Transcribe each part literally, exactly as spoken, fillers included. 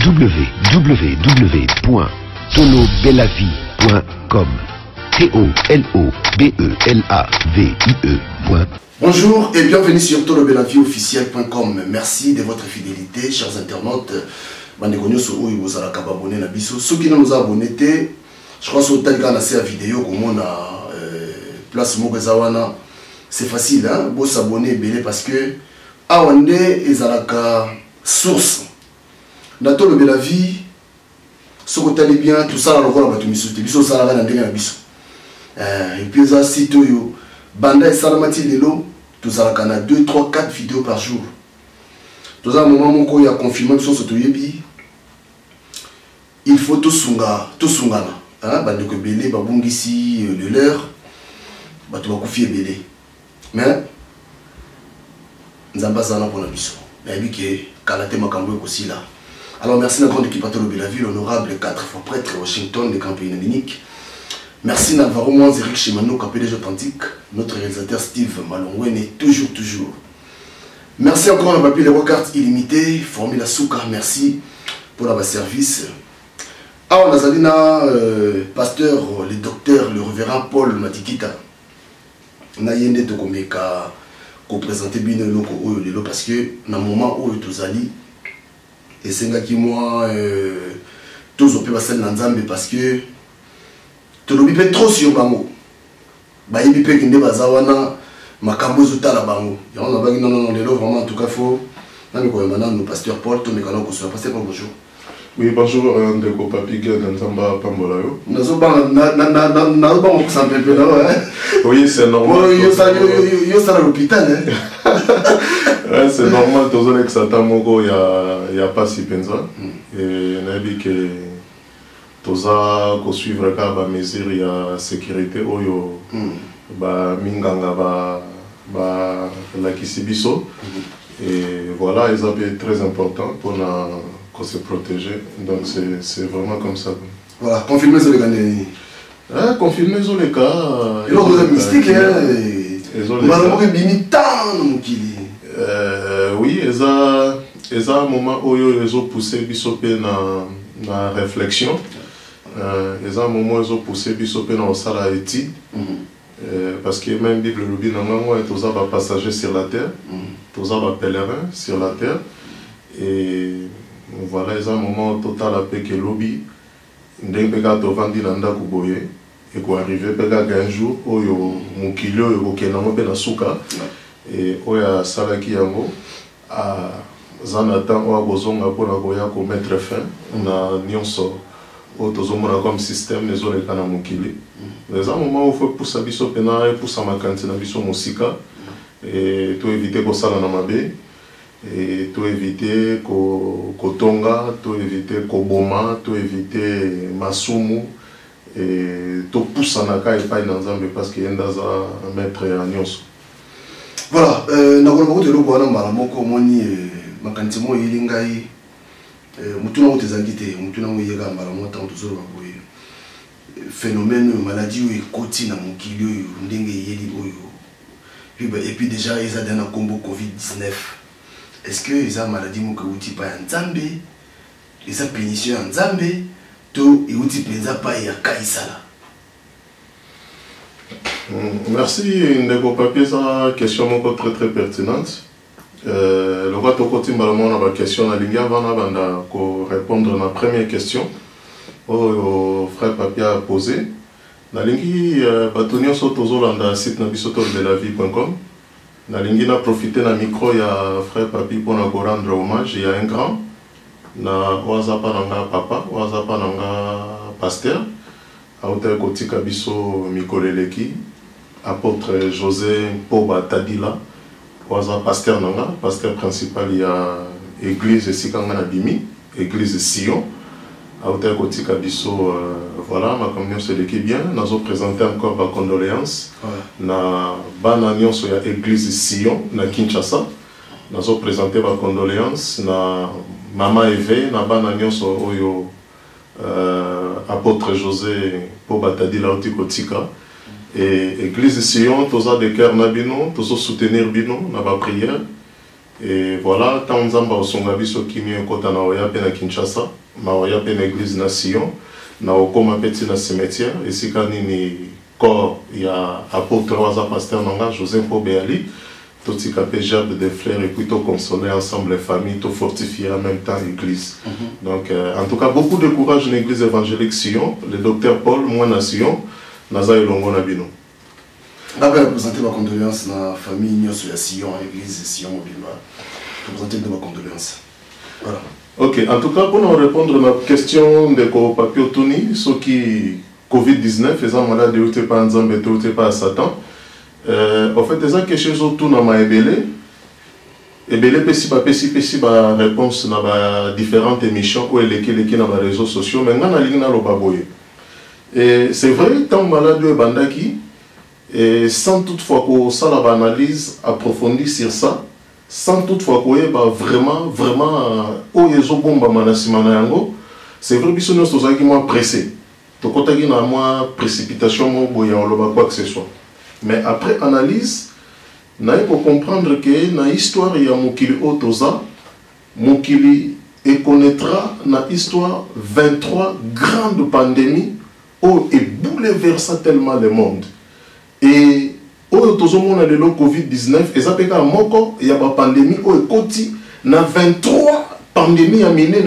w w w point tolo belavie point com. T O L O B E L A V I E. Bonjour et bienvenue sur tolo belavie officiel point com. Merci de votre fidélité, chers internautes. Bandeko so oyo bozala ka abonné na biso. Ceux qui nous abonnés, je crois sur tel la série vidéo comme on a place Mogezawana. C'est facile hein, vous s'abonner belé parce que awande ezalaka source. Na tolo belavie ce que t'allez bien tout ça la revoir ba tumisute biso ça la na ndenge na biso. Euh, et puis ça site yo banda salamati lelo tout ça la deux trois quatre vidéos par jour. Tout ça moment moko ya confirmé biso so toyebi. Il faut tout sunga, tout sungana. Hein, bande ko belé ba bungisi le leur ba to ba kufie belé. Mais nzamba zana pour la biso. Na yebi ke kalate makambo ko là. Alors merci à la grande équipe à Tolo Belavie, l'honorable quatre fois prêtre Washington de Campagnes Dominique. Merci Navarro Moins, Eric Chemano, P D G Authentique, notre réalisateur Steve Malongwen et toujours, toujours. Merci encore à Papi les cartes illimitées, Formula Souka, merci pour la service. Ah, on a Zalina, euh, pasteur, le docteur, le révérend Paul Matikita. On a yende de komeka ko présenter bien le loko parce que dans le moment où tu zali et c'est là qui moi tous on peut passer dans Nzambe parce que tu le bipes trop sur bango ba yibi pe kinde bazawana makambo zutala bango ya on a ba non non lelo vraiment en tout cas faut na mi ko maintenant nous pasteur Paul to mekano ko so pasteur Paul bonjour. Oui, bonjour, Ndeko Papi Nzamba Pambolayo. Oui, c'est normal. à l'hôpital. C'est normal, tous les Xatamoko, il n'y a pas si pensa. Et on a dit que tous les suivre les mesures de sécurité, Minganga, la Kisibiso. Et voilà, ils avaient très important pour la. Se protéger, donc c'est vraiment comme ça. Voilà, confirmez sur les cas. Ah, confirmez sur les cas. Et l'autre mystique, oui, ils ont un moment où ils ont poussé Bissopé dans la réflexion. Ils ont un moment où ils ont poussé Bissopé dans le Salaïti. Parce que même Bible le dit, tous les passagers sur la terre, tous les pèlerins sur la terre. Et voilà, il y a un moment total à paix que lobby. Ndeng pega to vandi landa kuboye et ko arriver pega un jour où yo mukilio yo kenamo pe na suka et oya salaki yango a zanata o bozonga pour na koya ko mettre fin na nyonso o tozomona comme système les autres kana mukili. Mais à un moment où faut pousser biso pena et pousser makanti na biso musika et to éviter ko sala na mabe. Et tout éviter Kotonga, tout éviter Koboma, tout éviter Masumu, et tout pousser Naka et pas dans Zambie parce qu'il y a un maître à Nyonso. Voilà, nous avons beaucoup de gens qui ont dit que Makantimo Yilingai, Mutuna Otezagite, Mutuna Oyega, Malamotan, tout ça, phénomène, maladie ou écoute dans mon kilo, Ndenge Yeli Oyo. Et puis déjà, ils ont un combo Covid dix-neuf. Est-ce que ils ont maladie ou qu'ils pas en Zambie, ils ont pénition en Zambie, tout et outil penza pas y a Kaisala. Merci Ndeko Papier, ça question très très pertinente. Le roi Tokoti Malamon a la question à l'India avant de répondre à la première question au frère Papier a posé. Na lingi batonio sotozo landa site nabisoto belavie point com. Na lingi na profiter na micro ya frère Papi pour na rendre hommage il y a un grand na wazapa nanga papa wazapa nanga pasteur auteur kotika biso mikoleleki apôtre José Poba Tadila waza pasteur nanga pasteur principal ya église sikanga na bimi église Sion auteur kotika biso voilà ma communion c'est l'équipe bien nous présenter encore ma condoléances na bana nyonso ya église Sion na Kinshasa nous présenter ma condoléances na mama Eve na bana nyonso oyo apôtre José Pobatadi lauti kotika et église Sion toza de cœur na bino tozo soutenir bino na ba prière Et voilà, tant Nzamba osonga biso kimio kota na oya pe na Kinshasa, na oya pe na église na Sion, na okoma peti na cimetière, et si kanini corps ya apôtre waza pasteur nanga Joseph Obéali, tout ce capé gerbe des frères et puis tout consoler ensemble les familles, tout fortifier en même temps l'église. Mm-hmm. Donc euh, en tout cas beaucoup de courage dans l'église évangélique Sion, le docteur Paul, moi na Sion, naza elongo na bino. Après présenter ma condoléance na famille Nyoso ya Sion, église Sion Mobimba. Présenter ma condoléance. Voilà. Ok, en tout cas pour nous répondre à la question de Papi Otuni, ce qui covid dix-neuf, faisant malade de ou pas en Zambé, ou pas à Satan. Euh, en fait, c'est quelque chose autour de ma ébélé. Ébélé, pessi, ba, pessi, pessi, ba, réponse dans ba différentes émissions où elle est qui dans les réseaux sociaux, mais on a ligne dans le baboye. Et c'est vrai, tant malade de bandaki, et sans toutefois qu'on ça la analyse approfondie sur ça, sans toutefois qu'on ait vraiment, vraiment, où ils ont bomba manasimana yango, c'est vrai que nous sommes moins pressés. Donc, on a une précipitation, on quoi que ce soit. Mais après analyse, on peut comprendre que dans l'histoire, il y a Moukili Otoza, Moukili et connaîtra dans l'histoire vingt-trois grandes pandémies où il bouleversa tellement le monde. Et où on a le covid dix-neuf, et ça fait qu'il y a une pandémie où il y a vingt-trois pandémies à mener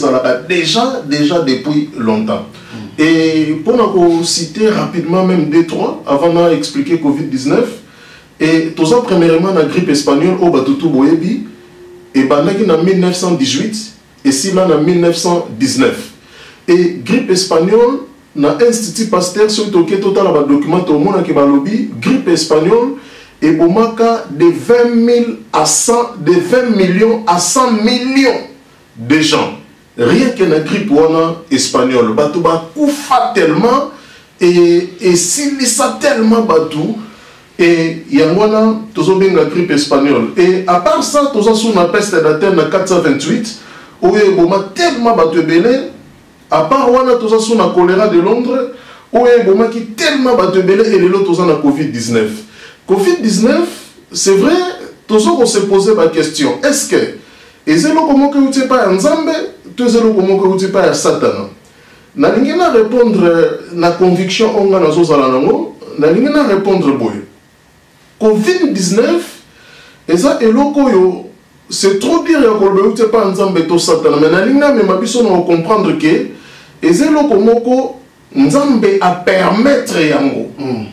déjà, déjà depuis longtemps. Et pour nous citer rapidement même deux trois avant d'expliquer covid dix-neuf, et tout ça premièrement la grippe espagnole au Batutu Boyebi et bandaki en mille neuf cent dix-huit et si là en mille neuf cent dix-neuf. Et grippe espagnole na Institut Pasteur sur le total à document au monde qui balobi grippe espagnole et bomaka de vingt mille à cent de vingt millions à cent millions de gens. Rien que la grippe espagnole, batou ba koufa tellement et et s'il ça tellement batou et yangwana tozo bien la grippe espagnole et à part ça tozo sous la peste d'Athènes en quatre cent vingt-huit où il boma tellement batou belé à part wana tozo sous la choléra de Londres où il boma qui tellement batou belé et l'autre tozo na covid dix-neuf. covid dix-neuf, c'est vrai tozo on se posait la question, est-ce que et c'est là comment que vous n'êtes pas en Zambé, tout c'est là comment que vous n'êtes pas à Satan. Na lingena répondre na conviction on a na zozala nango, na lingena répondre boy. covid dix-neuf et ça et loko yo c'est trop dire que vous n'êtes pas en Zambé to Satan, mais na lingena même abiso na comprendre que et c'est là comment que Nzambe a permettre yango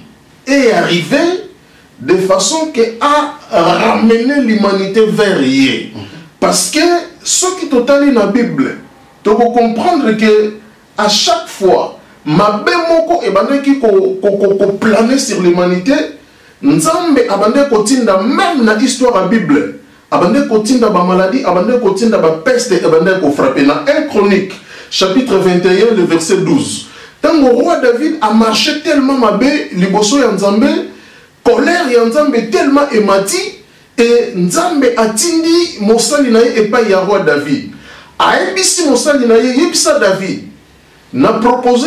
et arriver de façon que à ramener l'humanité vers hier. Parce que ce qui totalise dans la Bible, tu peux comprendre que à chaque fois, ma bémoko et bande qui ko planer sur l'humanité, Nzambe abande kotinda même dans l'histoire de la Bible, abande kotinda ba maladie, abande kotinda ba peste, abande ko frapper dans un Chronique, chapitre vingt et un, le verset douze. Tant le roi David a marché tellement mabé, liboso ya Nzambe, colère ya Nzambe tellement émati. Et Nzambe atindi mosali na ye epai ya roi David. Aebisi mosali na ye yebisa David. Na proposé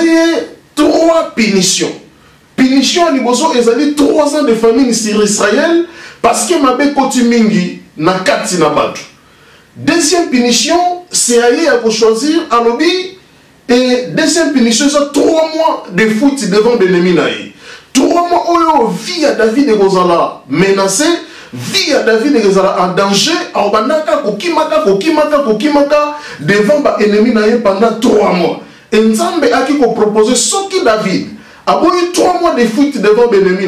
trois punitions. Punition liboso ezali trois ans de famine sur Israël parce que mabe koti mingi na kati na batu. Deuxième punition, c'est aller à choisir à lobby et deuxième punition c'est trois mois de foot devant l'ennemi na ye. Trois mois oyo vie à David et Gozala menacé. Vie à David est en danger, en bandaka, kokimaka, kokimaka, kokimaka, devant l'ennemi pendant trois mois. Et Nzambe a qui proposé ce qui David a eu trois mois de fuite devant l'ennemi,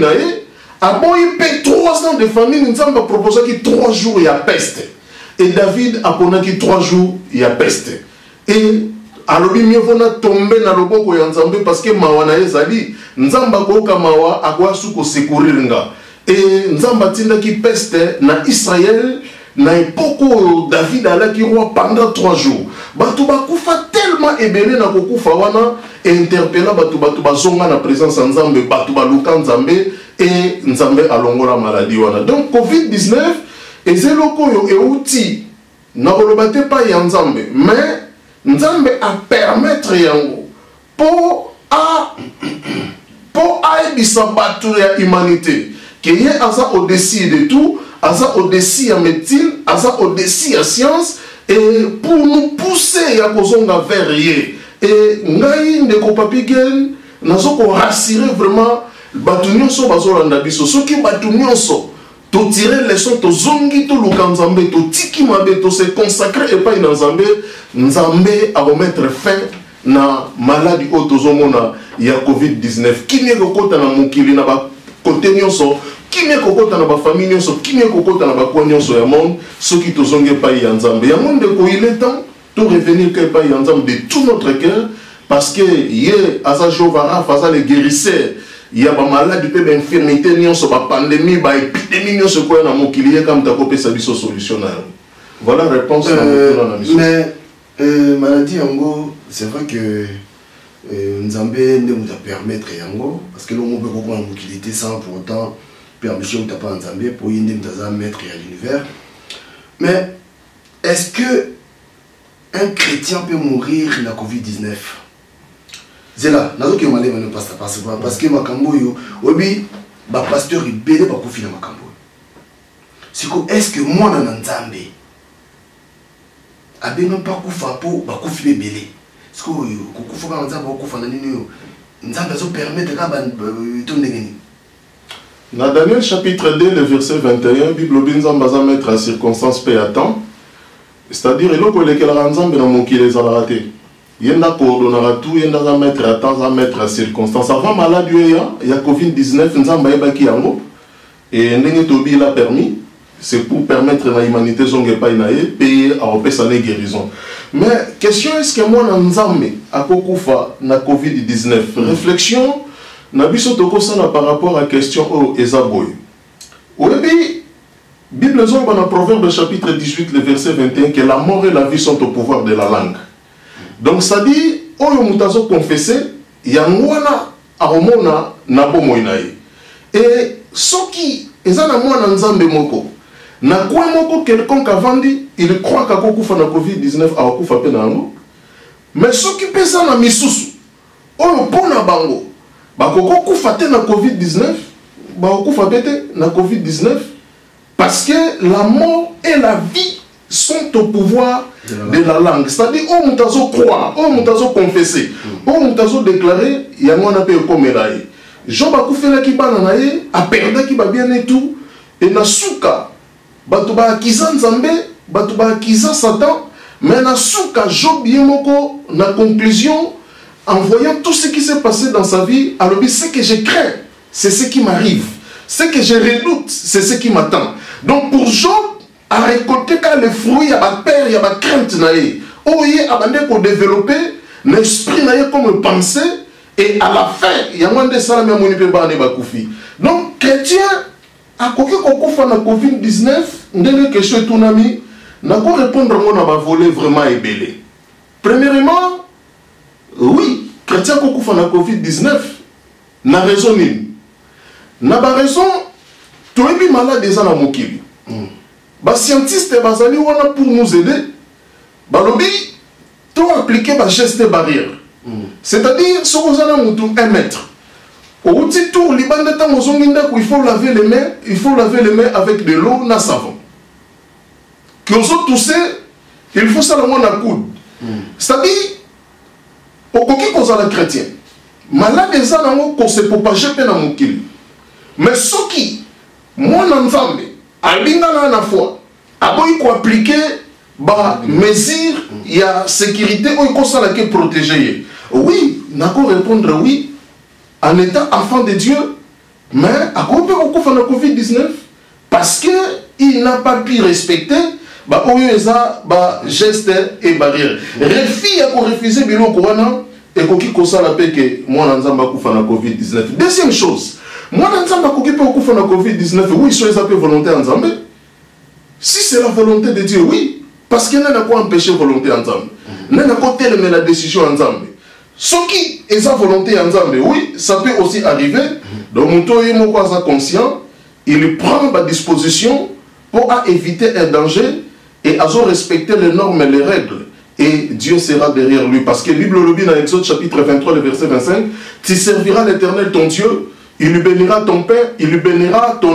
a eu trois ans de famine, Nzambe a proposé qu'il trois jours il y a peste. Et David a posé qu'il trois jours il y a peste. Et alors mieux vaut tomber dans le boko ya Nzambe parce que mawana ezali Nzamba koka mawa akwa suko secourir nga. Et Nzamba tinda qui peste na Israël na époque David ala qui roi pendant trois jours. Batu bakufa tellement ebele na kokufa wana interpella batu batu bazonga na présence Nzambe batu baluka Nzambe et Nzambe alongola maladie wana. Donc covid dix-neuf ezeloko yo euti na kolobate pa ya Nzambe mais Nzambe a permettre yango pour a pour aibisa batu ya humanité. Qui est au-dessus de tout, aza au-dessus à médecine, aza au-dessus à science, et pour nous pousser à kozonga vers ye. Et ngai ndeko papi gen, nazo ko rassurer vraiment batu nyonso bazolanda biso, soki batu nyonso to tirer leçon to zongi to luka nzambe to tiki mabe to se consacrer et pas na nzambe, nzambe a remettre fin na maladie autozomona ya covid dix-neuf. Qui n'est kokota na mukili na ba côté nyonso, qui n'est kokota na ba famille nyonso, qui n'est kokota na ba kwa nyonso ya monde, soki to zonge pa ya nzambe. Ya monde ko il est temps to revenir que pa ya nzambe de tout notre cœur, parce que ye asa jovara faza le guérisseur. Il y a des maladies, des infirmités, des pandémies, des épidémies, des choses comme ça, comme tu as coupé sa solution. Voilà la réponse à euh, mais euh, maladie, Yango, c'est vrai que Nzambe ne nous a permettre Yango, parce que l'on peut comprendre la mobilité sans pour autant permission de pas Nzambe pour y mettre à l'univers. Mais est-ce que un chrétien peut mourir de la covid dix-neuf? C'est là, nazo ki malé manu pasta parce que parce que makambo yo obi ba pasteur ibele ba kufina makambo. Siko est-ce que moi na nzambe abenga pas kufa po ba kufi belé. Siko yo kufa ka nzambe ba kufa na nini yo. Nzambe zo permettre ka ba to ndengeni. Dans Daniel chapitre deux le verset vingt et un, Bible binzamba za mettre à circonstance paix à temps. C'est-à-dire eloko lekela nzambe na mokile za raté. Il y a coordonnera tout, il y a mettre à temps, à mettre à circonstance. Avant maladie, il y a covid dix-neuf, nous avons et nous l'a permis. C'est pour permettre à l'humanité de payer à repérer sa guérison. Mais question est-ce que moi, nous avons à Kokufa na covid dix-neuf? Réflexion, na biso tokosana par rapport à la question au Ezaboy. Au début, Bible zomba dans Proverbe chapitre dix-huit, le verset vingt et un, que la mort et la vie sont au pouvoir de la langue. Donc ça dit, oyo mutazo confessé, yangwana aromona nabo moinae. Et soki ezana mwana nzambe moko, na kwa moko quelconque avandi, il croit qu'à kokufa na covid dix-neuf a kokufa pe na ngo. Mais soki pesa na misusu, oyo pona bango, ba kokufa te na covid dix-neuf, ba kokufa pete na covid dix-neuf, parce que la mort et la vie sont au pouvoir de la langue. C'est-à-dire, on m'a croire, on m'a confessé, on m'a déclaré, il y a moi un peu comme elle. Job a fait la kiba nanaye, a perdu qui va bien et tout, et na souka, batuba akiza nzambe, batuba akiza Satan, mais na souka Job yemoko na conclusion, en voyant tout ce qui s'est passé dans sa vie, alors ce que je crains, c'est ce qui m'arrive, ce que je redoute, c'est ce qui m'attend. Donc pour Job, à récolter quand les fruits, il y a ma peur, il y a ma crainte. Oh, il y a pour développer l'esprit comme pensée, et à la fin, il y a moins de ça, mais on ne peut pas aller koufi. Donc, chrétien, à quoi qu'on a covid dix-neuf, on a que chez ton ami, n'a pas répondre à mon à voler vraiment ébélé. Premièrement, oui, chrétien qu'on a covid dix-neuf, n'a raison ni. N'a pas raison, tu es malade déjà dans mon kibi. Les scientifiques sont pour nous aider. Balobi, tu as appliqué les gestes barrières. Mm. C'est-à-dire, si vous avez un mètre, au petit tour, il faut laver les mains, il faut laver les mains avec de l'eau et savon. Quand vous toussez, il faut seulement la coude. Mm. C'est-à-dire, au coquille qu'on a les chrétiens, malade des gens qu'on se propage dans mon kil. Mais ce qui, moi, n'ensemble, à l'ingana na fois, avant il faut appliquer bah mesure, il y a sécurité ou il faut ça qui protéger. Oui, n'ako répondre oui, en étant enfant de Dieu, mais à quoi peut on faire la covid dix-neuf parce que il n'a pas pu respecter bah ça bah gestes et barrières. Refi a refusé bilo corona et koki kosa la paix que moi n'enzamba kufa na covid dix-neuf. Deuxième chose. Moi, je ne sais pas si la covid dix-neuf, oui, c'est la volonté en Zambé. Si c'est la volonté de Dieu, oui. Parce qu'il n'a pas empêché la volonté en Zambé. Il n'a pas tellement la décision en Zambé. Ce qui est sa volonté en Zambé, oui, ça peut aussi arriver. Donc, mon tour est conscient. Il prend ma disposition pour éviter un danger et à respecter les normes et les règles. Et Dieu sera derrière lui. Parce que la Bible le dit dans Exode chapitre vingt-trois, le verset vingt-cinq, tu serviras l'Éternel ton Dieu. Il lui bénira ton père, il lui bénira ton nom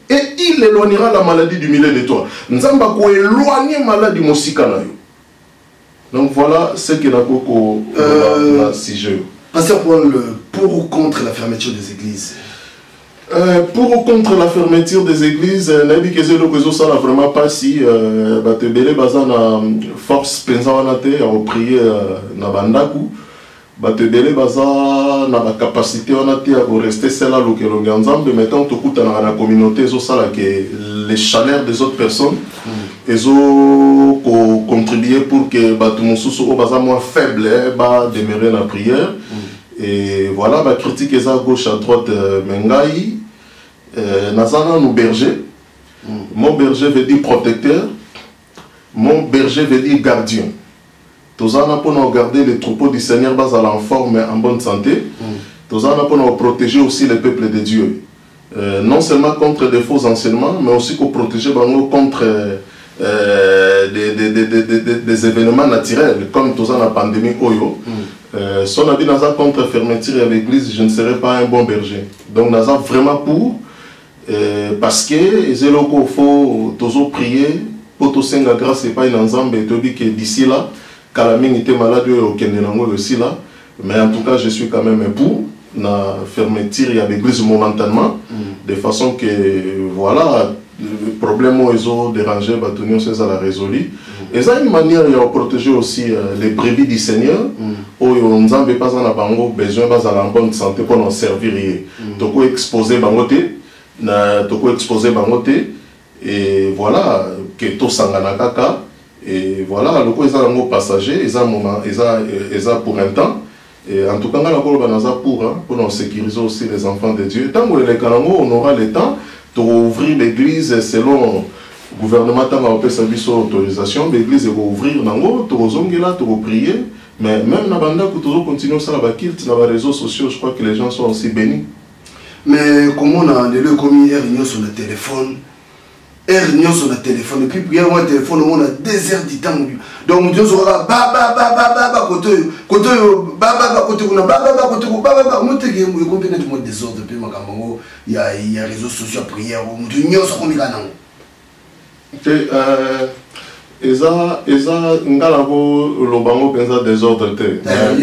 et il éloignera la maladie du milieu de toi. Nzamba ko éloigner maladie mosika na yo. Donc voilà ce que la coco euh, si je. Pasteur Paul, pour ou contre la fermeture des églises? Euh, pour ou contre la fermeture des églises, Nabi Kezé le réseau ça n'a vraiment pas si Batebele Bazan a force pensawanate à prier na bandaku. Batebele Bazan a la capacité wanate à rester celle-là le que l'on ensemble, mettant tout coup dans la communauté, zo ça là que les chaleurs des autres personnes, ils ont contribué pour que Batumususu au Bazan moins faible va demeurer la prière. Et voilà, ma critique est à gauche, à droite, Mengaï, Nazana nous berger. Mm. Mon berger veut dire protecteur, mon berger veut dire gardien. Tozana pour nous garder les troupeaux du Seigneur bas en forme et en bonne santé. Mm. Tozana pour nous protéger aussi le peuple de Dieu. Euh, non seulement contre des faux enseignements, mais aussi pour protéger contre euh, des, des, des, des, des, des événements naturels, comme Tozana pandémie Oyo. Mm. Euh, si on a dit Naza contre fermeture à l'église, je ne serais pas un bon berger. Donc Naza vraiment pour, euh, parce que il faut toujours prier, pour tout ça grâce et pas une ensemble et te dit que d'ici là, Kalamine était malade au Kenyango aussi là, mais en tout cas je suis quand même pour la fermeture à l'église momentanément, mm. de façon que voilà, le problème où ils ont dérangé, bah tenir ça à la résolu. Et ça une manière de protéger aussi euh, les brebis du Seigneur, où on n'a pas besoin de bonne santé pour nous servir. Donc exposer bangoté, donc exposer bangoté, et voilà que tout sangana kaka, et voilà le coup ils ont un passager, ils ont moment, ils ont, ils ont pour un temps. Et en tout cas, on a pour hein, pour nous sécuriser aussi les enfants de Dieu. Tant que les Kalango, on aura le temps d'ouvrir l'église selon le gouvernement a fait sa autorisation, l'église va ouvrir, tu vas prier, mais même dans le tu continuer ça dans les réseaux sociaux, je crois que les gens sont aussi bénis. Mais comment on a le commis réunion sur le téléphone, réunion sur le téléphone, et puis il y a un téléphone, on a deux heures du temps. Donc Dieu sera ba ba ba ba ba ba côté côté ba ba ba côté on a ba ba ba côté ba ba ba moi tu es combien de mots désordre puis ma camarade il y a il y a réseaux sociaux prière on dit Dieu sera combien là euh eza eza ngalabo lobango penza désordre te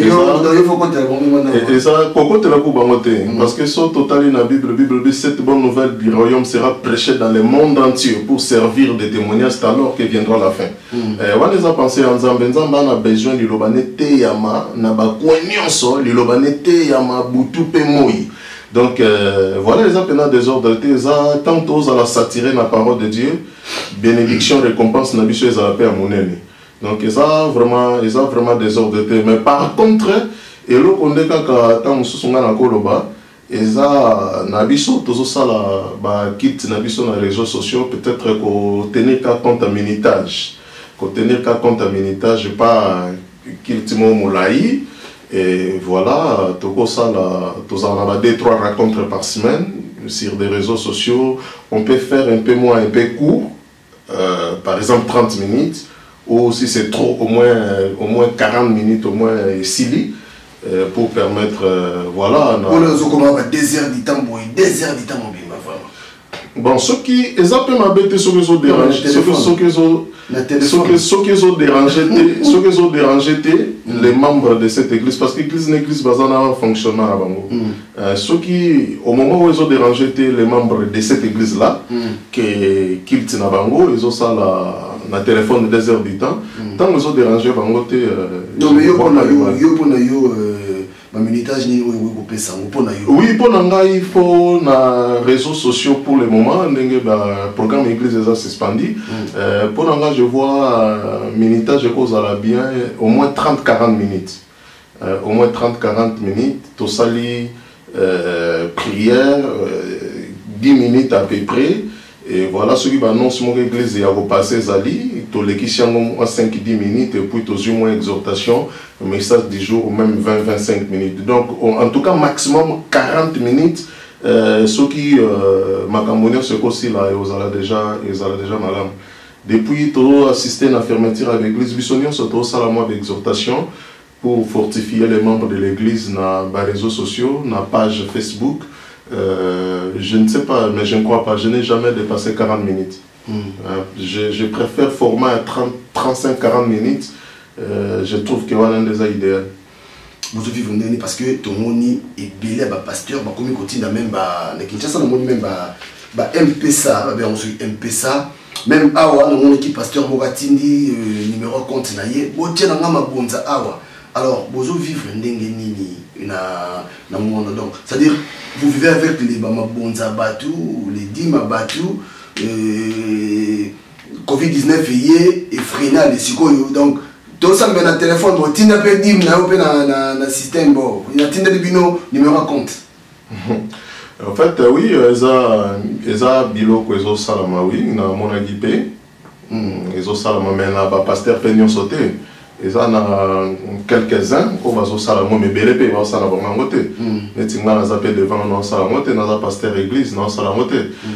eza kokote la pour bango te parce que so total na Bible Bible dit cette bonne nouvelle du royaume sera prêchée dans le monde entier pour servir de témoignage alors que viendra la fin. Eh on les a pensé en Nzambe Nzambe a besoin de lobane te yama na ba nyonso li lobane te yama butu pe moi. Donc euh, voilà les appels désordre te za tantôt à la satirer la parole de Dieu. Bénédiction, récompense, n'a pas à paix à mon ennemi. Donc, ils ont vraiment, ils ont vraiment des ordres. Mais par contre, et là, on est quand on se souvient encore là-bas, ils ont, n'abissent tout ça là, bah, quitte n'abissent dans les réseaux sociaux, peut-être qu'on tenir qu'à compte à minitage, qu'on tenir qu'à compte à minitage, pas qu'il te moulaï. Et voilà, tout ça là, tous on a deux trois rencontres par semaine sur des réseaux sociaux. On peut faire un peu moins, un peu court. Euh, par exemple trente minutes, ou si c'est trop, au moins, euh, au moins quarante minutes, au moins euh, sili, euh, pour permettre, euh, voilà. Pour les autres, comment deux heures du temps, deux heures du temps, vraiment. Bon, ceux qui, ils appellent ma bête, ceux qui ont dérangé, ceux qui ont dérangé, ceux qui ont dérangé, les membres de cette église, parce que l'église est une église basée dans un fonctionnement à Bango. Ceux qui, au moment où ils ont dérangé les membres de cette église-là, qu'ils sont à Bango, ils ont ça la téléphone de deux heures du temps, tant qu'ils ont dérangé Bango, ils ont oui, pour il faut na réseaux sociaux pour le moment, le programme église est suspendu. Pour l'anga, je vois minitage cause à la bien au moins trente à quarante minutes. Au moins trente à quarante minutes, tout ça lit prière, dix minutes à peu près. Et voilà ce qui annonce mon église et à repasser Zali, tout les qui sont cinq à dix minutes et puis tout au moins exhortation, message du jour, même vingt à vingt-cinq minutes. Donc en tout cas maximum quarante minutes. Euh, ceux qui m'ont ce aussi là, ils ont déjà, ils ont déjà malade. Depuis tout assister à la fermeture à l'église, Bissonion se trouve à la mois d'exhortation pour fortifier les membres de l'église dans les réseaux sociaux, dans la page Facebook. euh, je ne sais pas, mais je ne crois pas. Je n'ai jamais dépassé quarante minutes. Mm. Euh, je, je préfère format à trente, trente-cinq à quarante minutes. Euh, je trouve que c'est un des idéal. Vous vivez parce que tout le monde est belé à pasteur, comme il continue même à même M P S A, M P S A, même awa, mon équipe pasteur Mogatindi, numéro compte naïe, bon tiens na ma bonza awa. Alors, vous vivez nini na na monde donc, c'est-à-dire vous vivez avec les bama bonza batu, les dima batu, Covid dix-neuf et freiné les sikoyo donc. Donc ça me met dans le téléphone, bon, tu n'as pas dit, mais dans le système, bon, il y a un bino numéro compte. En fait, oui, ils ont bilo que ils ont salama, oui, dans mon équipe, ils ont salama, mais na ba pasteur peignant sauté, ils ont quelques-uns, on va au salama, mais belé pe, on salama mangoté. Mais tu m'as zappé devant, on salamoté, dans la pasteur église, on salamoté.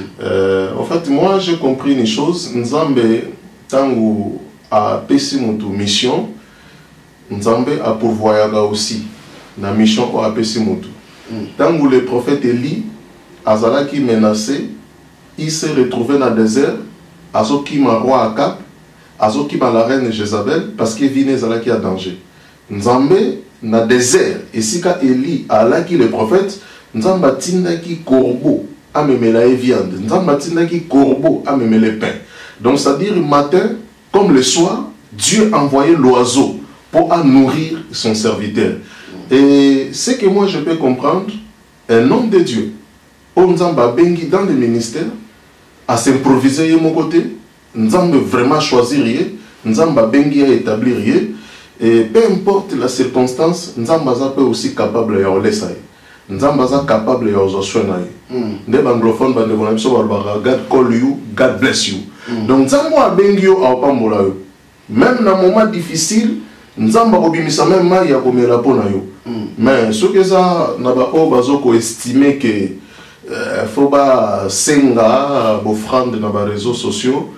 En fait, moi, j'ai compris une chose, Nzambe, tant où à pesi mutu mission Nzambe a pourvoyer aussi la mission à pesi mutu tant que le prophète Élie azalaki menacé, il s'est retrouvé dans le désert azoki ma roi Akab azoki ma la reine Jézabel parce qu'il vient zalaki à danger. Nzambe na désert et si ka Élie alaki le prophète Nzamba tindaki corbeau a memela viande, Nzamba tindaki corbeau a memela pain. Donc c'est à dire matin comme le soir, Dieu envoyait l'oiseau pour nourrir son serviteur. Et ce que moi je peux comprendre, un homme de Dieu, Nzamba bengi dans le ministère, à s'improviser de mon côté, Nzamba vraiment choisir, Nzamba bengi à établir, et peu importe la circonstance, Nzamba peut aussi capable de laisser. Nzamba est capable de soigner. Les anglophones, God call you, God bless you. Donc Nzamba bengio a pambola yo. Même dans moment difficile, Nzamba obimisa même ma ya komela pona yo. Mais ce que ça na ba o bazoko estimer que faut ba senga bofrande na ba réseaux sociaux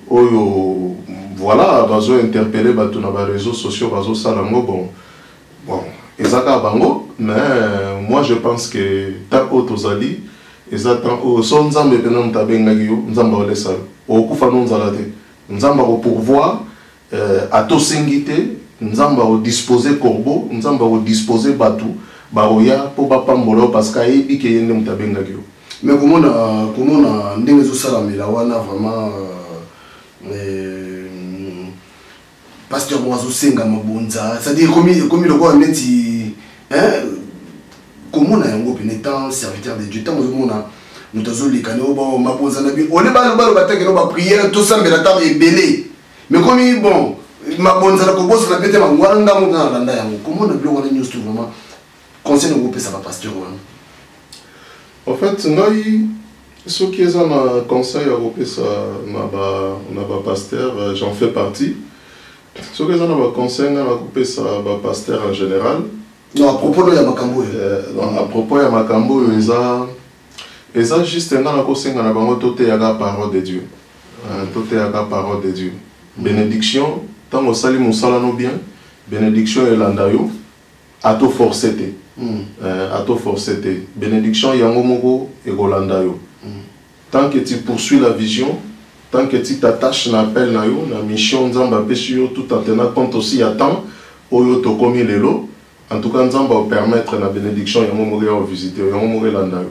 oyo voilà bazo interpeller ba tout na ba réseaux sociaux bazo salango bon. Bon, ezaka bango mais moi je pense que tant autozali ezatan o son Nzambe pena mtabenga yo Nzamba olesa au kufano nzalate Nzamba au pourvoir à to singité Nzamba au disposer corbeau Nzamba au disposer batou baoya pour ba pambolo parce que yebi ke yende mtabenga yo. Mais comment na comment na ndenge zo sala mela wana vraiment euh pasteur Moazo senga mabonza c'est-à-dire comme comme le quoi neti hein comment na yango pénétant serviteur de Dieu tant on a nous avons les canaux, bon, ma pose en habit. On est pas le bataille, on va prier, tout ça, mais la table est belée. Mais comme il bon, ma bonne zala kobo, ça peut-être ma wanga mon gars là comment on a bien on a news tout vraiment. Conseil de groupe ça va pasteur. En fait, nous, ceux qui ont un conseil à groupe ça, on a pas pasteur, j'en fais partie. Ceux qui ont un conseil à groupe ça, pasteur en général. Non, à propos de Yamakambo. À propos de Yamakambo, ils ont et ça, juste un an, on a tout la parole de Dieu. Tout la parole de Dieu. Bénédiction, tant que salim mon salano bien, bénédiction et l'andayo, à tout forceté. À tout forceté. Bénédiction, yangomogo et golandayo. Tant que tu poursuis la vision, tant que tu t'attaches à l'appel, la mission, Nzamba Peshio, tout en tenant compte aussi à temps, oyo to komi lelo, en tout cas, Nzamba va permettre la bénédiction, yangomogo à visiter, yangomogo et l'andayo.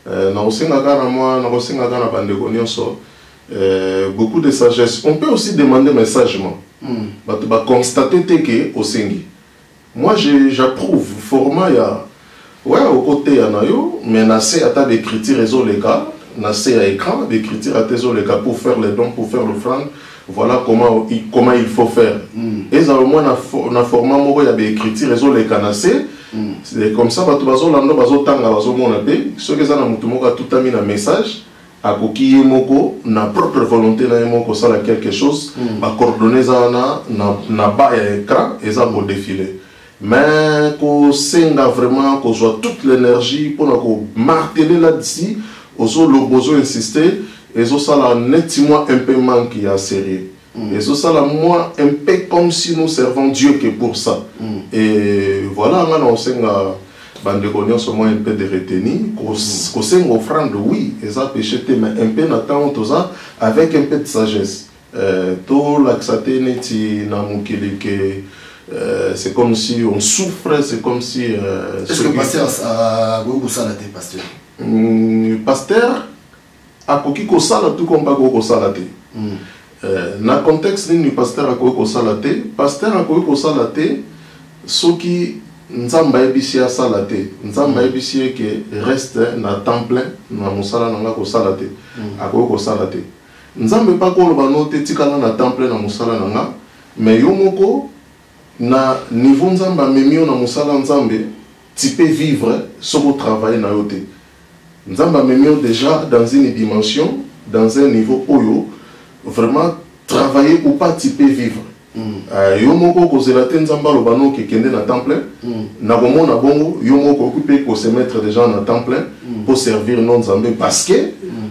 Beaucoup de sagesse. On peut aussi demander mais sagement. Mm. Constater que au Sengi. Moi j'approuve format ya ouais au côté il y en a yo mais nassé à ta d'écriture réseau les gars nassé à écran d'écriture à tes les gars pour faire les dons pour faire l'offrande voilà comment il, comment il faut faire. Mm. Et ça au moins na format moi il y a des écritures réseau les gars nassé. C'est comme ça, bato bazo lando bazo tanga bazo mona pe. Ceux qui sont na mutu moko tout a mis un message à koki moko na propre volonté na moko ça la quelque chose. Ba coordonner ça na na na bas écran et ça pour défiler. Mais qu'on senga vraiment qu'on soit toute l'énergie pour qu'on marteler là-dessus, oso le besoin insister et ça ça la nettement un peu manque à sérieux. Et ça, ça moi, un peu comme si nous servons Dieu que pour ça. Mm. Et voilà, on sait bande connaissance au moins un peu de retenir qu'on sait offrande oui et ça péché mais un peu n'attend ça avec un peu de sagesse euh, tout l'accès neti na mukili que c'est comme si on souffre c'est comme si euh, est-ce que pasteur a beaucoup ça la pasteur pasteur a koki ko sala tout comme pas ko sala te na contexte ni pasteur a ko sala te pasteur a ko sala te soki nzamba ebisi ya sala te nzamba ebisi ke reste na temps plein na musala na ko sala te akoki ko sala te nzambe pa ko loba no te tikala na temps plein na musala na nga mais yo moko na niveau nzamba memio na musala nzambe tu peux vivre sans travailler na yo te nzamba memio déjà dans une dimension dans un niveau oyo vraiment travailler ou pas tu peux vivre yo moko kozela te nzamba loba no ke kende na temps plein na komona bongo yo moko occupé ko se mettre déjà na temps plein pour servir non nzambe parce que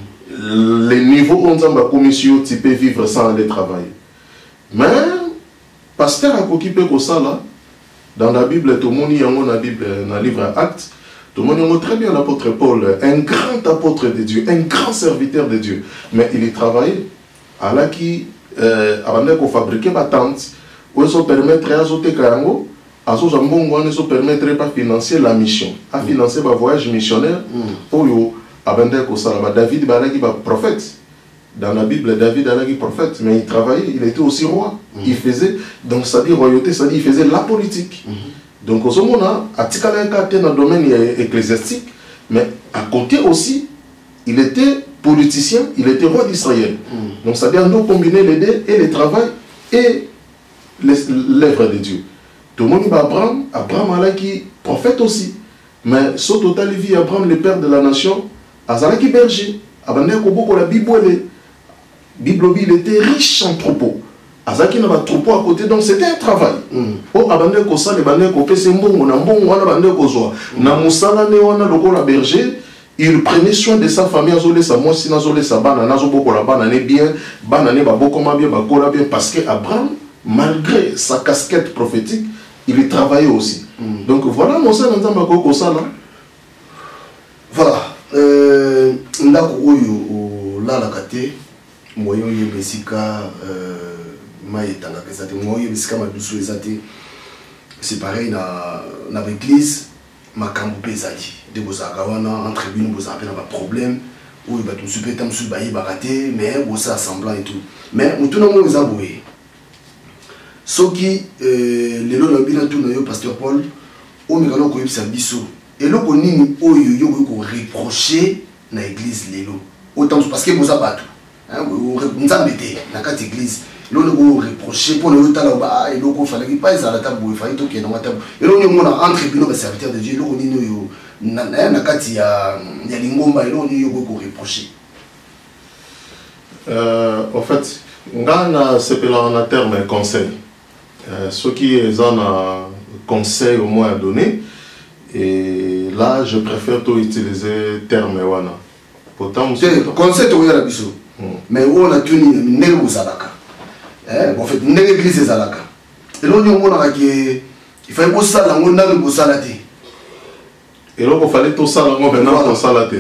le niveau où nzamba commission tu peux vivre sans aller travailler mais pasteur a occupé ko sala dans la Bible tout le monde y a dans la Bible dans le livre Actes tout le monde y a très bien l'apôtre Paul un grand apôtre de Dieu un grand serviteur de Dieu mais il y travaillait à la qui avant de fabriquer ma tente où se permettre à zoter karango à ce jambon ne se permettrait pas financer la mission à financer ma voyage missionnaire pour yo avant de ko sala David balaki ba prophète dans la Bible David alaki prophète mais il travaillait il était aussi roi il faisait donc ça dit royauté ça dit il faisait la politique donc au moment à tikala ka dans le domaine ecclésiastique mais à côté aussi il était politicien, il était roi d'Israël. Mm. Donc, c'est-à-dire, nous combiner les deux et le travail et l'œuvre de Dieu. Tout le monde dit Abraham, Abraham a qui prophète aussi. Mais, ce total, il vit Abraham, le père de la nation, Azalaki berger. Abraham, la Bible, Bible, il était riche en troupeaux. Azalaki n'a pas de troupeau à côté, donc c'était un travail. Oh, Abraham, ko sa, le bande ko pese mbongo, na mbongo, wana bande ko zoa. Na musala ne wana loko la berger. Il prenait soin de sa famille, azolé sa moi si nazolé sa bana nazo boko la bana ne bien, bana ne ba boko ma bien, ba kola bien parce que Abraham malgré sa casquette prophétique, il travaillait aussi. Mm. Donc voilà mon ça nzamba ko ko ça là. Voilà. Euh ndako oyo la la kate moyo yebesika euh maitanga kesate moyo yebesika madusu ezate. C'est pareil na na l'église makambo pesali de bozaka wana entre bino bozaka na ba problème ou ba tout super tam sur baye baraté mais bosa semblant et tout mais mutuna mo zaboye soki euh lelo na bina tout na yo pasteur Paul o mikano ko yebisa biso eloko nini oyo yo ko reprocher na église lelo autant parce que boza bato hein nzambe te na kati église l'on nous reprocher pour le temps là et donc il fallait pas à la table il fallait que dans la table et l'on nous entre nous serviteurs de Dieu l'on nous na na kati ya ya lingomba et l'on nous reprocher euh en fait ngana c'est pour un terme conseil ce qui est un conseil au moins à donner et là je préfère tout utiliser terme wana pourtant conseil to ya biso mais on a tenu nelo zalaka eh en fait l'église est zalaka et l'on nous montre que il fallait que ça on a le salate et donc il fallait tout ça on maintenant tout salate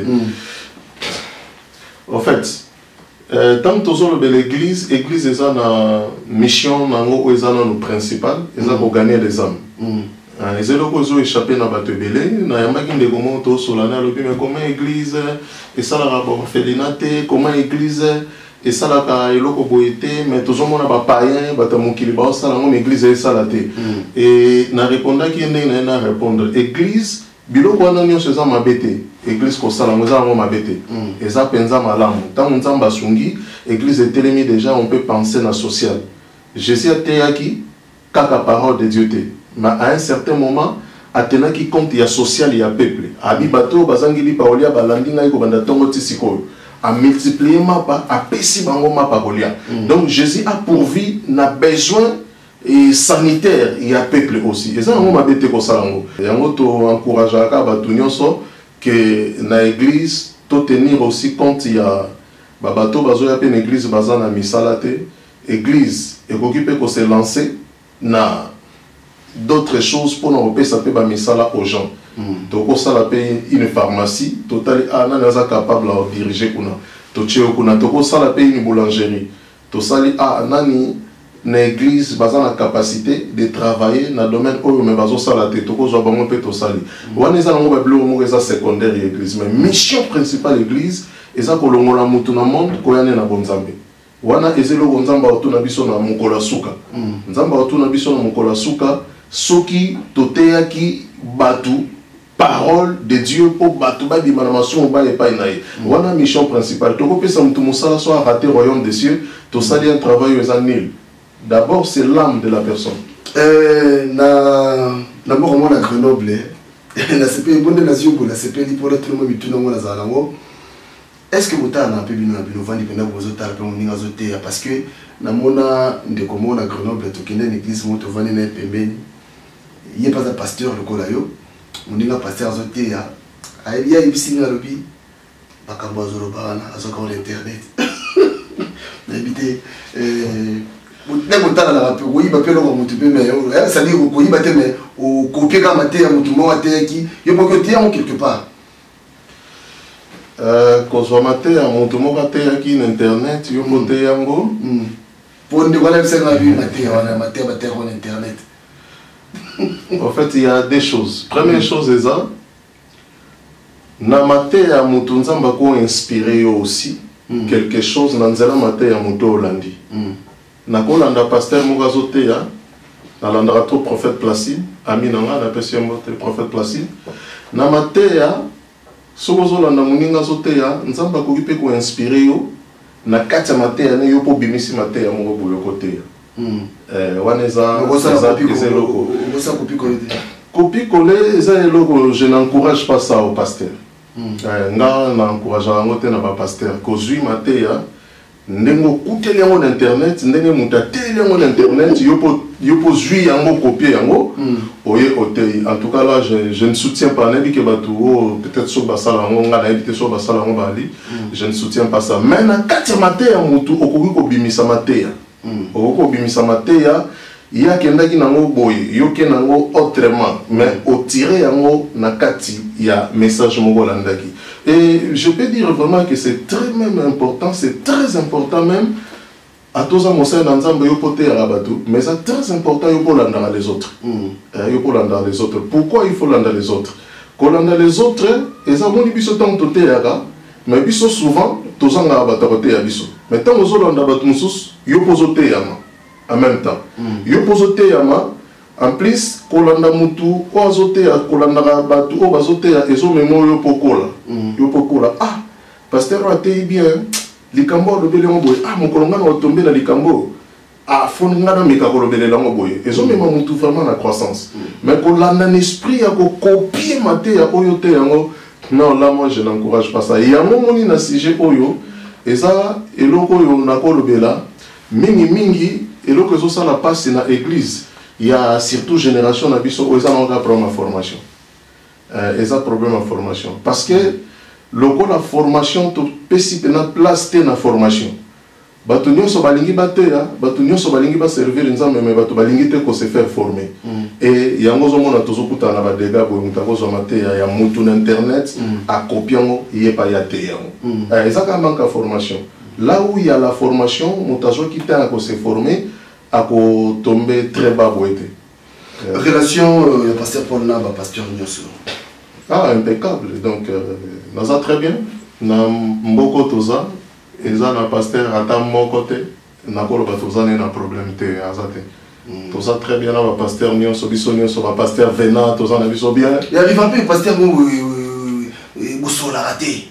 en fait euh, tant que sur l'église l'église est une mission nango est une principale est pour gagner les âmes et c'est là que j'ai échappé dans bateau belé na yambaki ndeko moto solana lobi mais comment église et ça la rapport félinate comment église et ça là il a boité mais tout le monde a pas païen batamukili ba ça là mon église est ça là et na répondre qui n'est na répondre église biloko wana nyo seza mabete église ko sala moza ngo mabete et ça penza malamu tant nzamba sungi église est télémi déjà on peut penser na social Jésus a teyaki kaka parole de Dieu te mais à un certain moment atena qui compte il y a social il y a peuple abi bato bazangili paolia balandi ngai ko banda tongo tisiko à multiplier ma part, à péci bango ma parolia. Donc Jésus a pourvu n'a besoin et sanitaire il y a peuple aussi. Et ça on m'a bêté comme ça lango. Et on to encourage à ka batunyo so que na église to tenir aussi compte il y a babato bazo ya pe na église bazana misalate église et occuper ko se lancer na d'autres choses pour nous repérer ça peut ba misala aux gens. Donc ça la paye une pharmacie, total ah nani aza capable de diriger kuna. To cheo kuna to ça la paye une boulangerie. To sali ah nani na église baza na capacité de travailler na domaine oyo mais bazo sala te to ko zo bango pe to sali. Wana eza ngo ba bilo mo eza secondaire église mais mission principale église eza ko longola mutu na monde ko yane na bonzambe. Wana ezelo nzamba otuna biso na mukola suka. Nzamba otuna biso na mukola suka soki toteyaki batu parole de Dieu pour batu ba dimanamation ba epa inaye. Wana mission principale to ko pesa mutu musala so a raté royaume des cieux to sali un travail aux nil. D'abord c'est l'âme de la personne. Euh na na mo mo na Grenoble. Na C P bonde na zio la C P li pour tout le monde mituna mo na zalango. Est-ce que vous avez un peu de temps parce que na mona ndeko mona Grenoble tokende l'église moto vani na pembeni il y a pas un pasteur le kolayo moninga pasteur azote ya ayebi ibisi na lobi bakambo azoloba na azoka sur internet na ebité euh ndeko tala na pe oui ba pe lo moto pe mais ça dit ko yiba te mais au copier ka mate ya moto mo ateki yo poko te en quelque part. Consommateur à mon tomo raté qui internet yo monté yango pour ne voilà c'est la vie maté on a maté maté en internet. En fait il y a des choses. Première chose est ça na maté à mon nzamba ko inspiré aussi quelque chose na nzela maté à mon Hollandi. Na ko landa pasteur mogazote ya na landa trop prophète Placide ami nanga na pesi mbote prophète Placide na maté ya sokozo landa muninga zoteya nzamba ko kipe ko inspirer yo na kati mateya ne yo po bimisi mateya mo boyo koteya eh waneza za ezelo ça copie collé copie collé za eloko je n'encourage pas ça au pasteur eh nga na encourage ngote na ba pasteur ko zui mateya ndengo kuteli yango na internet ndenge muta teli yango na internet yo po yo po zui yango copier yango oye otei en tout cas là je, je ne soutiens pas nabi ke batu peut-être so basala ngo nga na éviter so basala ngo bali je ne soutiens pas ça mais na kati mateya mutu okoki ko bimisa mateya okoki ko bimisa mateya ya kendaki nango boye yo ke nango autrement mais au tirer yango na kati ya message moko landaki. Et je peux dire vraiment que c'est très même important, c'est très important même à tous les gens qui ont poté à Rabatou, mais c'est très important pour l'andar les autres. Il faut l'andar les autres. Pourquoi il faut l'andar les autres? Quand l'andar les autres, ils ont dit qu'ils sont tous les gens, mais ils sont souvent tous les gens qui ont été à Bissot. Mais tant que vous avez l'andar les autres, ils ont posé en même temps. Ils ont posé en plus, kolanda mutu, ko azote ya kolanda batu, o bazote ya ezo memo yo pokola. Yo pokola. Ah, pasteur a été bien. Likambo do bele ngoboy. Ah, mon kolonga na tomber na likambo. Ah, fon ngana meka ko bele la ngoboy. Ezo memo mutu vraiment la croissance. Mais kolanda l'esprit ya ko copier maté ya oyote yango. Non, là moi je n'encourage pas ça. Il y a un moment na sujet oyo, et ça eloko yo na ko lobela, mingi mingi eloko zo ça la passe na église. Il y a surtout génération d'abisso où ils ont un problème de formation. Euh, ils ont un problème de formation. Parce que le goût de la formation, tu peux une place dans la formation. Batu nyonso balingi bateya, batu nyonso balingi ba servir nzambe mais batu balingi te ko se faire former. Et yango zo mona tozo kutana ba dega bo mutako zo mateya ya mutu na internet a copiango yepa ya te yango. Euh, ils ont un manque de formation. Là où il y a la formation, mutazo qui t'a ko se former à tomber très bas boité. Euh, Relation, il y a pasteur Paul Naba, pasteur Nyoso. Ah, impeccable. Donc, nous euh, très bien. Nous avons toza, et nous avons pasteur à mon côté. Nous avons un problème. Tout ça très bien, nous pasteur Nyoso, Nyoso, pasteur Venant, tout ça, nous avons bien. Il arrive un peu, pasteur Boussola raté.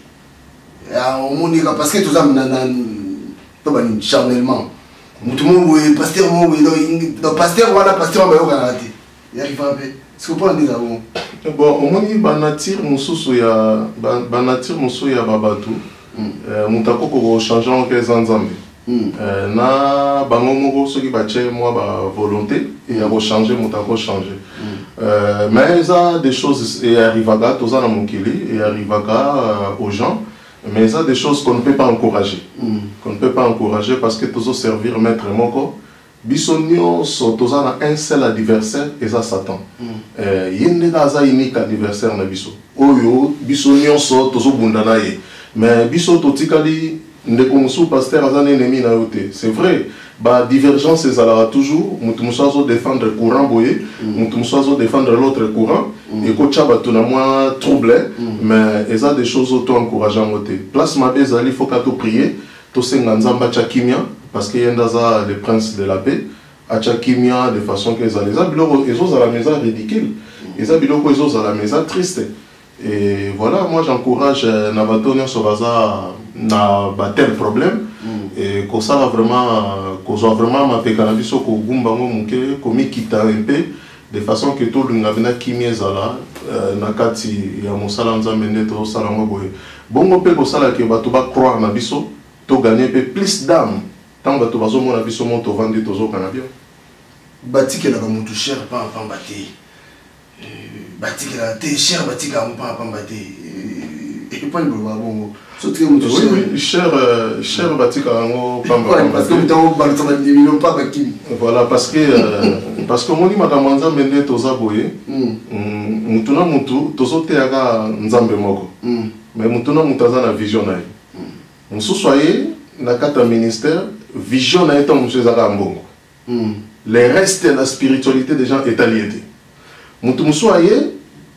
Parce que tout ça, charnellement. Tout le monde est pasteur, le pasteur voilà pasteur va y raté. Il arrive un peu. Est-ce que vous pouvez dire ça? Bon, au moins il banatir mususu ya banatir mususu ya babatu. Euh mutako ko changer en quelques nzambe. Euh na bango moko soki bache moi ba volonté et ya ko changer mutako changer. Euh mais ça des choses et arrivaga toza na mukili et arrivaga aux gens. Mais ça des choses qu'on ne peut pas encourager. Mm. Qu'on ne peut pas encourager parce que tous servir maître moko Bisonio Sotozana un seul adversaire et ça Satan. Yende Gaza unique adversaire na biso. Oyo Bisonio Sotozo Bundanaye. Mais biso Totikali Ndekomusu pasteur Azan ennemi na yote. C'est vrai. Bah divergence ezalera toujours. Mutumsoazo défendre courant boye. Mutumsoazo défendre l'autre courant. Et kocha batuna moi troublé. Mais il y a des choses auto encourageantes. Place ma bezali faut qu'à tout prier. Tout senganzamba chakimia. Parce qu'il y a le prince de la paix, à Tchakimia, de façon qu'ils ont les à la maison ridicule, ils ont à la maison triste. Et voilà, moi j'encourage Navatonio Sovaza na tel problème, et qu'on soit vraiment, qu'on soit vraiment ma pécanabiso, qu'on gumbango mouke, qu'on m'y quitte un peu, de façon que tout le monde a kimia zala, nakati ya mosala nzamene to salamo boye. Bongo pe ko sala ke batuba croire na biso, to gagner plus d'âme. Tant que tu vas au monde, tu vas vendre tes os canadiens. Batik la gamutu cher pas pas bâti. Batik la té cher batik la pas pas bâti. Et pas le bon. Surtout que oui oui cher cher batik la ngo pas pas. Parce que tu as balé ça des millions pas bâti. Voilà parce que parce que mon ima kamanza mende toza boye. Mutuna mutu tozote aga nzambe moko. Mais mutuna mutaza na vision nae. Mususoye na kata ministère vision na étant monsieur Zara Mbongo. Les restes de la spiritualité des gens est alliés. Moutoumousoye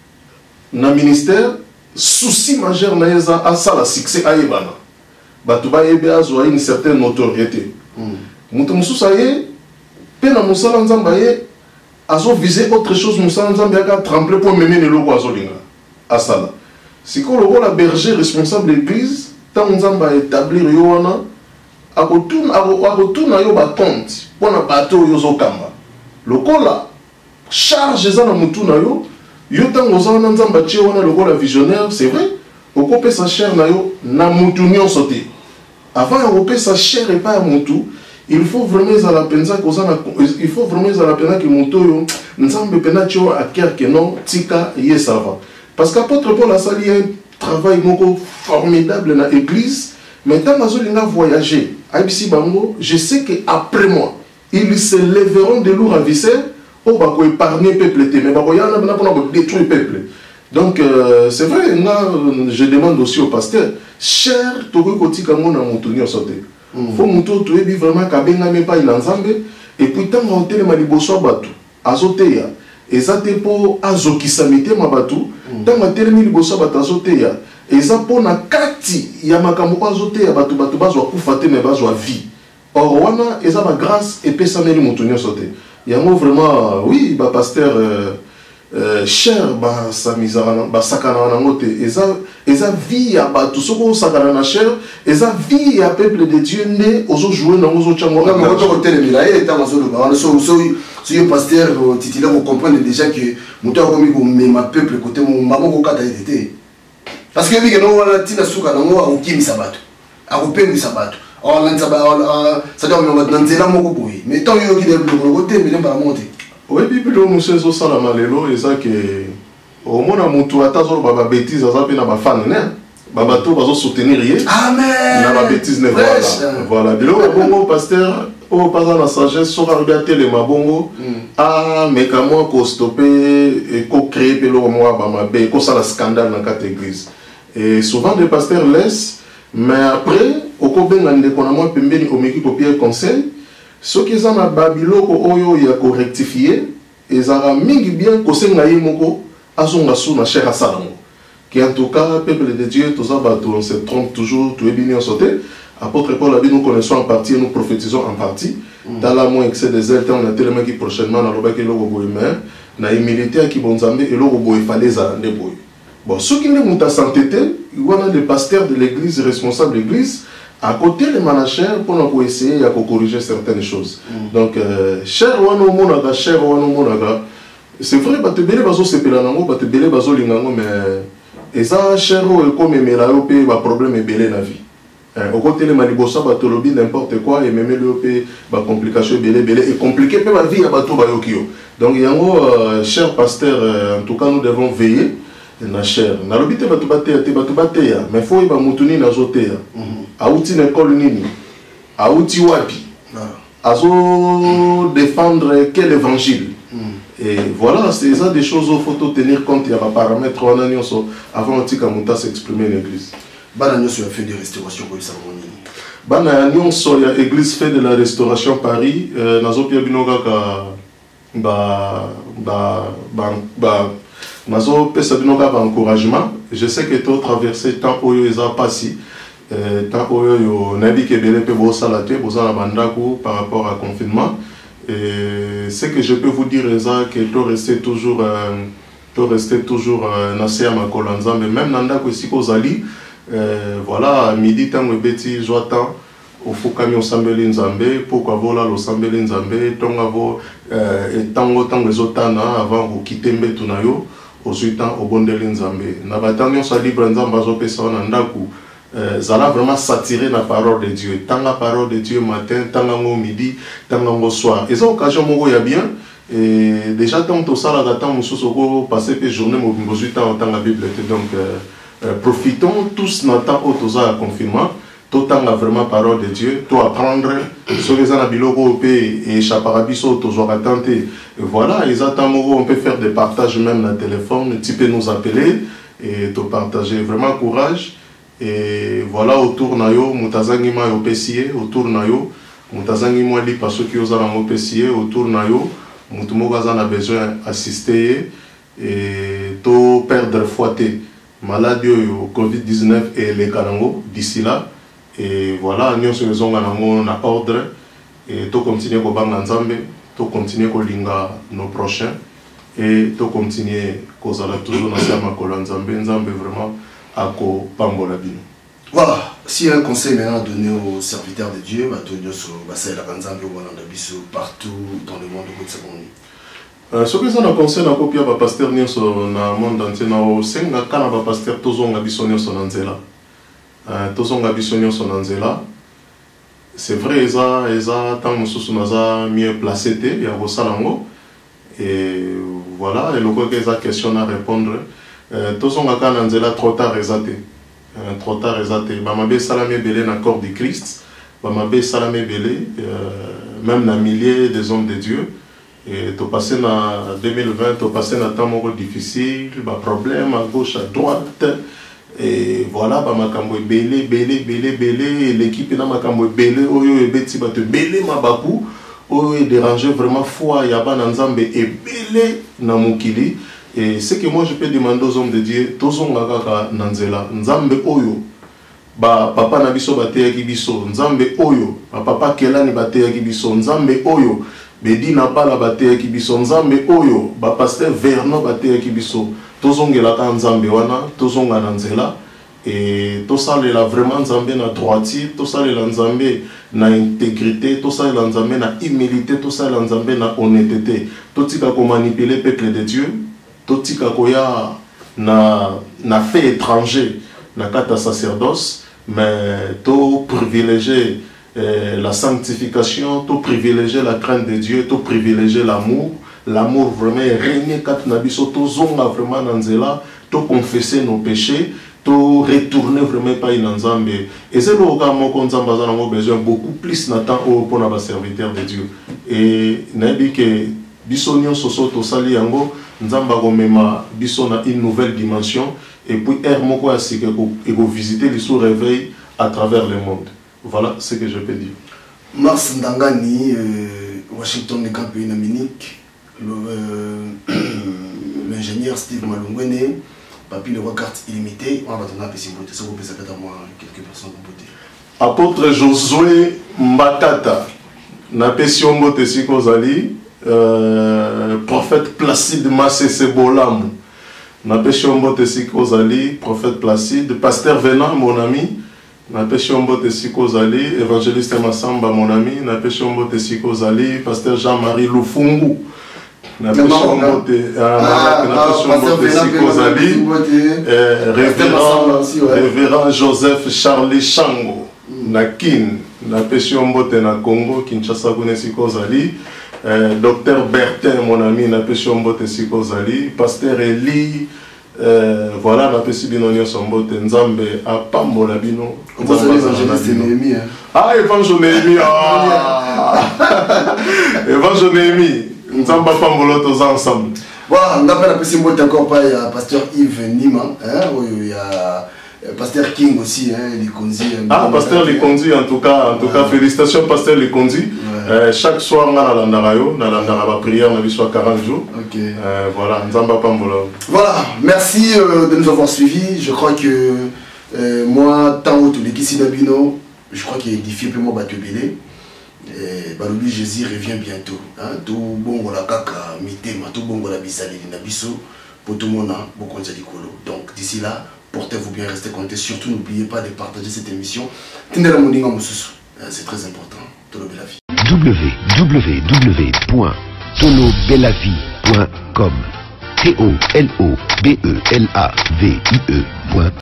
na ministère souci majeur na yeza à ça la succès à Ebana. Batouba ebe azoa une certaine notoriété. Moutoumousoye pena musala nzambaye azo viser autre chose musala nzambaye a tremblé pour mener le logo azolinga. À ça là. Si qu'on le la berger responsable de l'église tant nzamba établir yoana a retourne a retourne yo ba compte pour na bateau yo zo kamba lokola charge za na mutu na yo yo tango za na nzamba tie wana lokola visionnaire c'est vrai okope sa chair na yo na mutu nyonso te avant ya okope sa chair et pas mutu il faut vraiment za la penza ko za na il faut vraiment za la penza que mutu yo nzambe pena tie a cœur que non tika ye ça va parce qu'apôtre Paul a sali un travail moko formidable dans l'église. Mais quand je vais voyager à Ibisi Bango, je sais qu'après moi, ils se lèveront de lourds ravisseurs pour épargner le peuple. Mais pour détruire le peuple. Donc, euh, c'est vrai, là, je demande aussi au pasteur, cher, tu veux que tu aies un sauté. Il faut que tu aies vraiment pas et puis tant que tu as un bateau, azoteya. Et ça c'est pour azokisamite mabatu. Tant que tu as un bateau, azoteya. Et ça pour na kati ya makambo azoteya batu batu bazwa kufate me bazwa vie. Or wana eza ba grâce et pesa meli mutunyo sauté. Yango vraiment oui ba pasteur euh, euh, cher ba samizana ba sakana na ngote eza eza vie ya batu soko sakana na cher eza vie ya peuple de Dieu né ozo jouer na ozo chango na ngoto ko telemila et tant ozo ba so so so yo pasteur titulaire vous comprenez déjà que muto ko mi ko ma peuple côté mo mamo ko kata été. Parce que oui, nous avons dit que nous avons dit que nous avons dit que nous avons dit que nous avons dit que nous avons dit mais tant que nous avons dit que nous avons dit que nous avons dit oui, puis nous avons dit que nous avons dit que au moins nous avons dit bêtise nous avons dit que nous avons soutenir amen na bêtise ne voilà voilà bilo bongo pasteur au pas dans la sagesse sur regarder les mabongo ah mais comment ko stopper et ko créer pelo moi ba mabe ko ça la scandale dans cette église. Et souvent les pasteurs laissent, mais après, au Kobenga ndekona pembeni omeki copier conseil, ceux qui sont à Babylone oyo ya ko rectifier, ils ont mingi bien ko senga yemoko azonga sou na cher asalango. Qui en tout cas peuple de Dieu tous abato on se trompe toujours, tout est bien sauté. Apôtre Paul a dit nous connaissons en partie et nous prophétisons en partie. Dans la moins excès des ailes, on a tellement qui prochainement na roba ke logo boyema, na humilité qui bonzambe et logo boy fallait za ndeboy. Bon, ceux qui n'ont pas s'entêter, il y a des pasteurs de l'église, responsables de l'église, à côté des managers pour essayer de corriger certaines choses. Mm. Donc, euh, cher wano monaga, cher wano monaga, c'est vrai, bah te belé bazo sepelanango, bah te belé bazo lingango, mais et ça, cher ou comme melayo pe, bah problème est belé la vie. Au côté des malibosa, bah tolobi n'importe quoi, et même le pe, bah complication belé belé, et compliqué pe ma vie à bateau bah yokio. Donc, il y a un cher pasteur, en tout cas, nous devons veiller. Na cher na lobite batu bateya te batu bateya mais faut iba mutuni na zoteya auti na école nini auti wapi azo défendre quel évangile. Mm. Et voilà, c'est ça des choses où il faut tenir compte, il y a un paramètre avant que s'exprimer l'église. Bana Nyonso a fait des restaurations pour les cérémonies. Bana Nyonso a église fait de la restauration Paris. Nazo Pia Binoga ka ba ba ba ba nazo pesa Binoga ba encouragement. Je sais que tu traversé tant oyo eza passé. Tant oyo yo nabi ke bele pe bo salate bo za bandako par rapport à confinement. Et ce que je peux vous dire est que tu restes toujours euh, tu restes toujours nassé à ma colanza mais même nanda ko siko zali euh, voilà midi tango beti joatan au fokami osambeli nzambe pourquoi vola lo sambeli nzambe tonga vo euh, tango tango ezotana avant ko quitter mbetu na yo osuitan obondeli nzambe na batango so libre nzamba zo pesa na ndaku Euh, ça a vraiment saturé la parole de Dieu. Tant la parole de Dieu matin, tant le midi, tant le soir. Et ça, occasion, il y a bien. Et déjà, tant que ça, là, tant que passer les journées, je temps dans la Bible. Donc, euh, euh, profitons tous dans le temps où tu as le confinement. Tout le temps, vraiment parole de Dieu. Tu apprendre. Sur les anabilogo et chaparabiso, tu as tenté. Voilà, ils attendent, on peut faire des partages même dans le téléphone. Tu peux nous appeler et te partager. Vraiment courage. Et voilà, autour de nous, Moutazangi ma au P C A, autour de nous, Moutazangi moi li parce que vous avez un P C A, autour de nous, Moutumogaza a besoin d'assister et de perdre fouetté maladie au Covid dix-neuf et les Karango d'ici là. Et voilà, nous sommes en ordre et de continuer à banga nzambe, de continuer à linga nos prochains et de continuer à causer toujours dans cette makola nzambe, nzambe vraiment. Voilà, s'il y a un conseil maintenant à donner aux serviteurs de Dieu, partout dans le monde de ce que ça conseille à copier à pasteur Nyonso dans le monde entier, c'est que pasteur Tozonga Bissonio Sonanzela. Tozonga Bissonio Sonanzela. C'est vrai, ça, ça, tant que nous sommes mieux placés, il y a vos salango. Et voilà, et le quoi que ça question à répondre. Tous on a quand même trop tard résaté, trop tard résaté. Bamabé salamé belé na corps du Christ, bamabé salamé belé, même na milliers des hommes de Dieu. Et tu passé na deux mille vingt, tu passé na temps difficile, bas problème à gauche à droite. Et voilà, bamakambo belé, belé, belé, belé. L'équipe na makambo belé, oyo e beti ba te belé mabaku, oyo e dérangé vraiment foi yaba na nzambe e belé na mukili. Et ce que moi je peux demander aux hommes de Dieu, tous on a nanzela, nzambe oyo, ba papa na biso bate ya kibiso, nzambe oyo, ba papa kelani bate ya kibiso, nzambe oyo, bedi na bala bate ya kibiso, nzambe oyo, ba pasteur Vernon bate ya kibiso, tous on gela ka nzambe wana, tous on a nanzela, et tout ça là vraiment nzambe na droiture, tout ça là nzambe na intégrité, tout ça là nzambe na humilité, tout ça là nzambe na honnêteté, tout ça ko manipuler peuple de Dieu. Tout ce qui na na fait étranger na kata sacerdoce mais tout privilégier eh, la sanctification, tout privilégier la crainte de Dieu, tout privilégier l'amour, l'amour vraiment régner kat na biso tout zonga vraiment nanzela, tout confesser nos péchés, tout retourner vraiment pas inanzambe. Et c'est le cas mon konzamba za nango besoin beaucoup plus na temps pour na ba serviteur de Dieu. Et nabi que biso nyonso soto sali yango nzamba komema biso na une nouvelle dimension et puis er moko asike et go visiter le sous réveil à travers le monde. Voilà ce que je peux dire. Mars Ndangani, euh, Washington de Campé Munich, l'ingénieur Steve Malungwene, Papi le roi carte illimitée, on va donner un peu de beauté, ça vous peut s'appeler à moi quelques personnes de beauté. Apôtre Josué Mbatata, na pesion beauté sikozali. Euh, prophète Placide Massé Bolam, na peshombo tesiko zali, prophète Placide, pasteur Venant mon ami, na peshombo tesiko zali, évangéliste Massamba mon ami, na peshombo tesiko zali, pasteur Jean-Marie Lufungu, na peshombo tesiko zali, révérend Joseph Charlie Chango, na Kin, na peshombo te na Congo, Kinshasa kune siko zali. Euh, docteur Bertin, mon ami, n'a pas chambé Sikozali, pasteur Eli, Euh, voilà, na pesi bino nyonso mbote nzambe apambola bino. Comment ça l'évangéliste Néhémie? Ah, évangile Néhémie. Ah. Évangile Néhémie. Nzambe apambola tous ensemble. Voilà, on appelle la pesi mbote encore pas, il y a pasteur Yves Nima, hein, il y a pasteur King aussi, hein, Likonzi. Ah, pasteur Likonzi, en tout cas, en tout cas, félicitations pasteur Likonzi. Euh, chaque soir, on a la landarayo, on a la prière, on a soit quarante jours. Ok. Euh, voilà, Nzamba Pambola. Voilà, merci euh, de nous avoir suivis. Je crois que euh, moi, tant que les Kissi Dabino, je crois qu'il est édifié pour moi Batubélé. Balobi Jésus revient bientôt. Hein? Tout bon, voilà, kaka, mitema, tout bon, voilà, bisali, nabiso, pour tout le monde, beaucoup de kolo. Donc d'ici là, portez-vous bien, restez connectés. Surtout, n'oubliez pas de partager cette émission. C'est très important. Tolo Belavie. w w w point tolo belavie point com T O L O B E L A V I E